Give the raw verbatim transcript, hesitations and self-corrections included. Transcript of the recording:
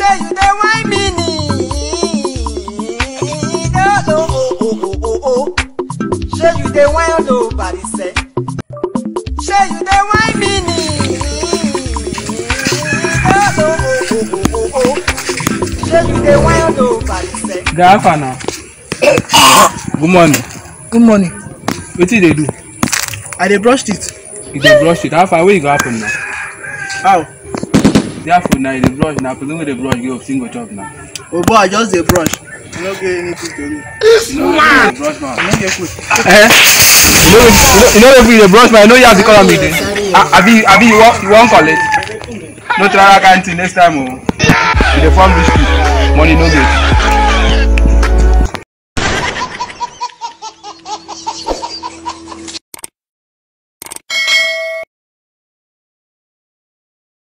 Say you dey wine me knee. Oh oh oh oh oh. Say you dey wine nobody say. Say you dey wine me knee. Oh oh oh oh oh. Say you dey wine nobody say. Gafa now. Good morning. Good morning. What did they do? I dey brush teeth. You dey brush it. How far where you go happen now? How? Therefore now you dey brush now. Presumably the brush give single chop now. Oh boy, I just dey brush. I no get anything to do. You know the brush man. I no get food. Eh? You know you know if you dey brush man, you know you have to call me then. Abi abi you want you want collect? No try that kind thing next time oh. You dey form this money no get.